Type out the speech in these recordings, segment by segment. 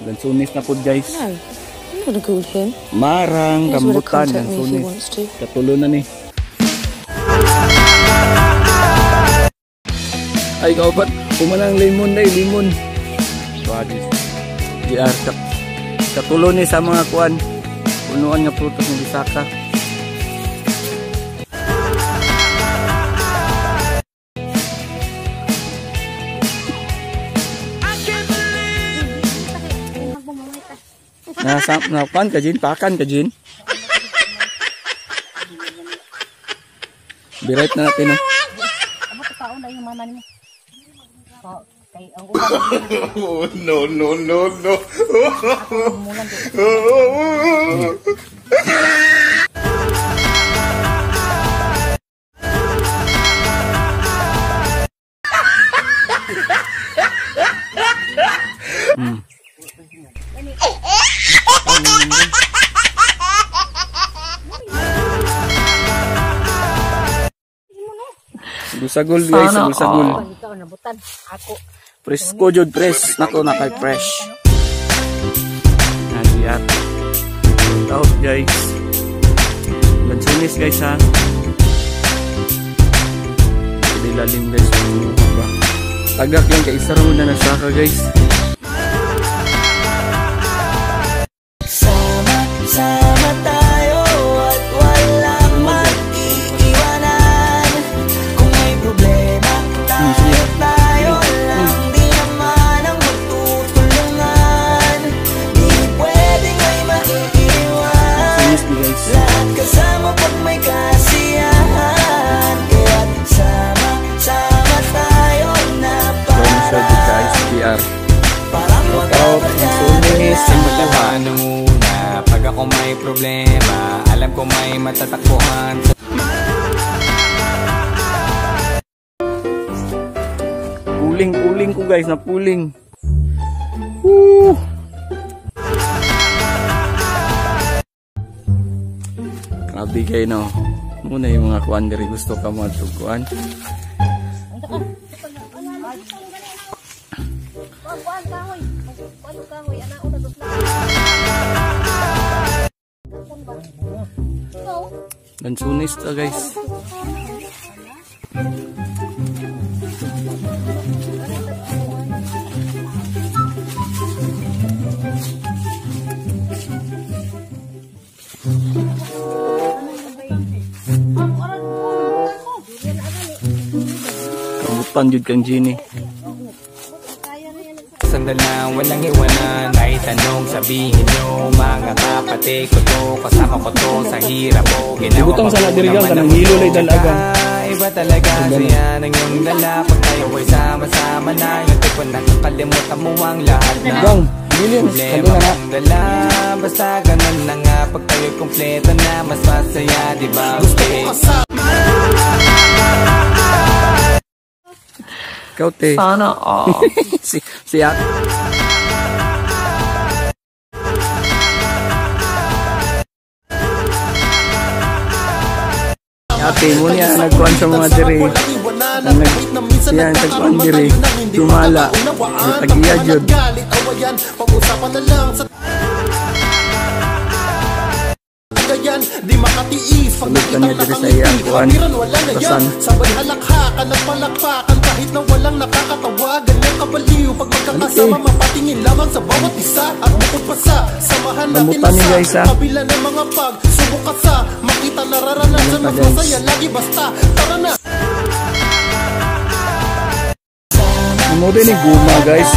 Lansunis na po guys. No, I'm gonna call him. Marang rambutan lansunis. Katulo na ni. Ay kaupat, pumanang lemon na lemon. Wadis. GR katulo ni sa mga kuan. Punuan nga prutas ng bisaka. Napan ka Jin, pakan ka Jin. Birait na natin oh. Amo ta taon na yung mama nimo. Kay ang No. Sagol guys, sagol. ikaw nabutan ako. Presko jud press, nako na kay fresh. Nagyat. Out guys. Lansunis guys ha. Dilalim guys. Tagak lang kay isa ro na nasaka guys. Sama tayo at walang mag-iiwanan. Kung may problema tayo lang, di naman ang magtutulungan. Di pwedeng may maiiwan. Lahat kasama pag may kasiyahan. Kaya't sama tayo na parang Lansunis ng una. Pag ako may problema, alam ko may matatakbuhan. Puling ko guys, na puling. Woo! Grabe kayo no. Muna yung mga kuan diri gusto ka mo tuguan. Lansunis to guys. Kamutan jud kang Gini. Sandal na walang iwanan, ay tanong sabihin nyo. Mga kapatid ko to, kasama ko to sa hirap mo. Ibutang sa nadirigang ka ng hilo lay dalaga. Iba talaga saya ng iyong dala. Pag tayo ay sama-sama na, yung tipo nakakalimutan mo ang lahat na problema mong dala. Basta ganun na nga, pag tayo kompleto na, mas masaya, diba? Gusto ko kasama. Ikaw te. Sana all. Siya. Ate mo niya nagkuhan sa mga diri. Yan nagkuhan diri. Tumala. Tagiya jud. Pag-usapan na lang sa yan, di makatiis pag nakita nakangiti. Pamiran wala na yan, sabay halakhakan, nagpalakpakan kahit na walang nakakatawa. Ganyang kabaliw pag magkakasama, mapatingin lamang sa bawat isa. At bukod pa sa samahan natin sa kabila ng mga pagsubok ka sa makita nararanasan, mas masaya lagi basta tara na. Ano din ni guma guys.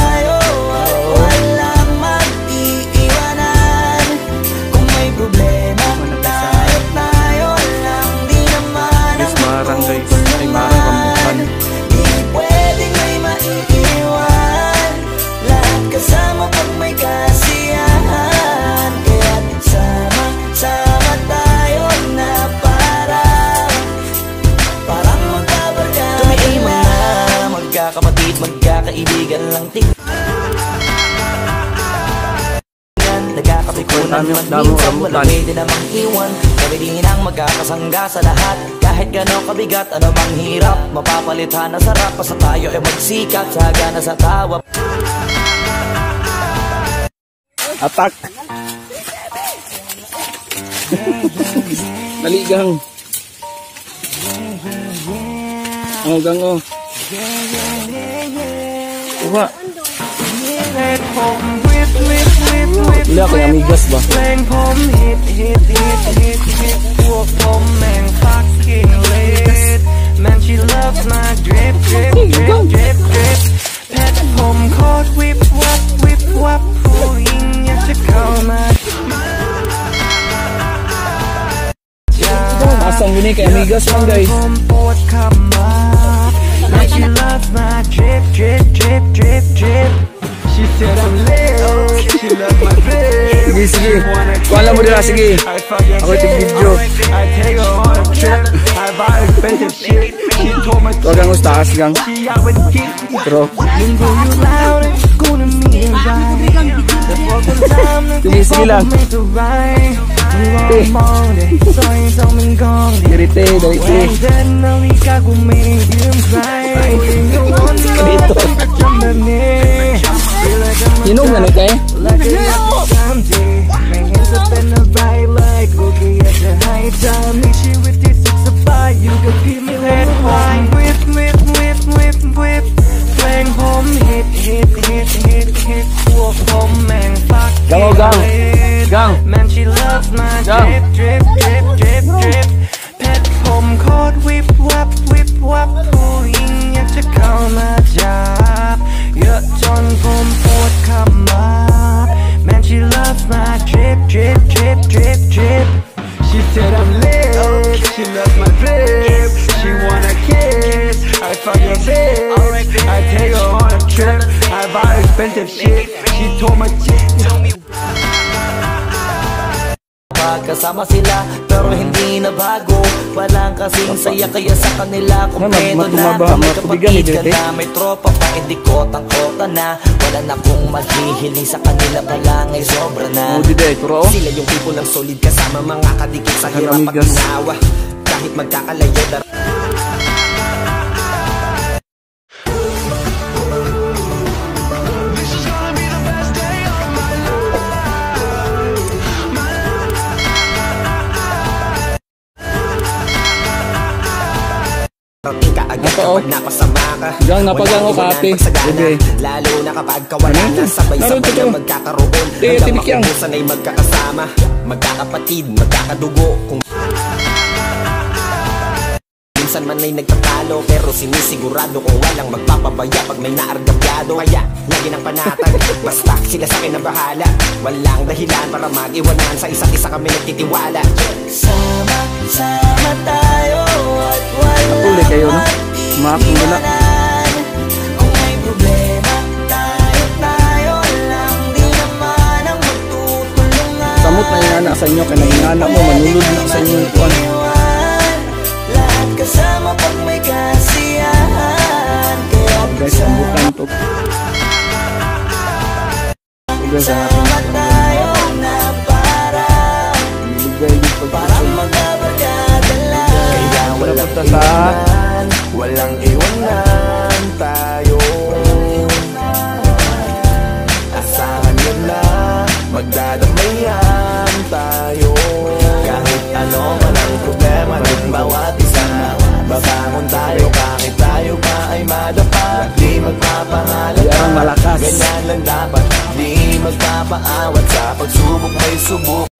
Kapatid, magkakaibigan lang tingnan. Nagkakapikunan naman minsan, wala pwede namang iwan. Kami din ang magkakasangga sa lahat. Kahit gano'ng kabigat, ano bang hirap, mapapalitan na sarap. Basta tayo ay magsikap, saga na sa tawa. Atak. Dali gang. Oh gang oh. Uha. Wala ko yung amigas ba? Man, she loves my drip, drip, drip, drip, drip. Pet home court, whip, wap, pulling ya to come out. Asang gini kay amigas man guys. Man, she loves my drip, drip, drip, drip, drip. She said I'm lit, she loves my drip. Sige, sige. Kuala mo dira, sige. Ako ito video. I take her on a trip, I buy expensive shit. She told me Huwag kang ustakas gang. she out with kids. Pero, Lingo you loud and school to me and right. The fucking time to sige, sige lang. make the right. We want more than so ain't so many gone. Dirite, dirite. When that no we got go make him cry. You want to Dito. jump at me. Feel like I'm Inom na na kayo? like a someday. My hands up in the right like looking at the high time. Meet you with this six of five. You can keep me red wine. Whip, whip, whip, whip, whip. Playing home, hit, hit, hit, hit, hit. Walk home, man, fuck. Gang, oh, gang. Gang. Man, she loves my Gang. drip, drip, drip, drip, drip. Pet home court, whip, wap, pulling ya to call my job. Yeah, John from Fort come up. Man, she loves my drip, drip, drip, drip, drip. She said I'm lit, she loves my drip. She wanna kiss, I fuck your bitch. I take her on a trip, I buy expensive shit. She told my chick, kasama sila pero hindi na bago. Walang kasing saya kaya sa kanila kumpleto na. May kapatid ka na, may tropa pa, hindi ko tangkota na. Wala na kong maghihiling sa kanila pa lang ay sobra na. Sila yung people ng solid kasama mga kadikit sa hirap at ginawa. Kahit magkakalayo Rating ka agad kapag napasama ka. Gang, napagang ko kate. Bebe. Lalo na kapag kawala na, sabay-sabay na magkakaroon. Hanggang makubusan ay magkakasama, magkakapatid, magkakadugo. Kung minsan man ay nagtatalo, pero sinisigurado kung walang magpapabaya pag may naargabyado. Kaya lagi ng panatag, basta sila sa akin ang bahala. Walang dahilan para mag-iwanan, sa isa't isa kami nagtitiwala. Sama-sama tayo at Napuli kayo no? Makakong wala. kung may problema, tayo lang. Di naman ang magtutulungan. Samot na yung anak sa inyo. Kaya naging anak mo, manulod na sa inyo yung kuwan. Lahat kasama pag may kasiyahan. Kaya Guys, ang bukan to. Guys, ang ating sama tayo na para ibigay yung pagpapalala. magkabarkada lang. Kaya walang Punta sa iwanan, walang iwanan tayo. Asahan nyo na, magdadamayan tayo. Kahit ano man ang problema ng bawat isa, babangon tayo kahit tayo pa ay madapa. Di magpapahalata, Yan, malakas. ganyan lang dapat. Di magpapaawat sa pagsubok may subok.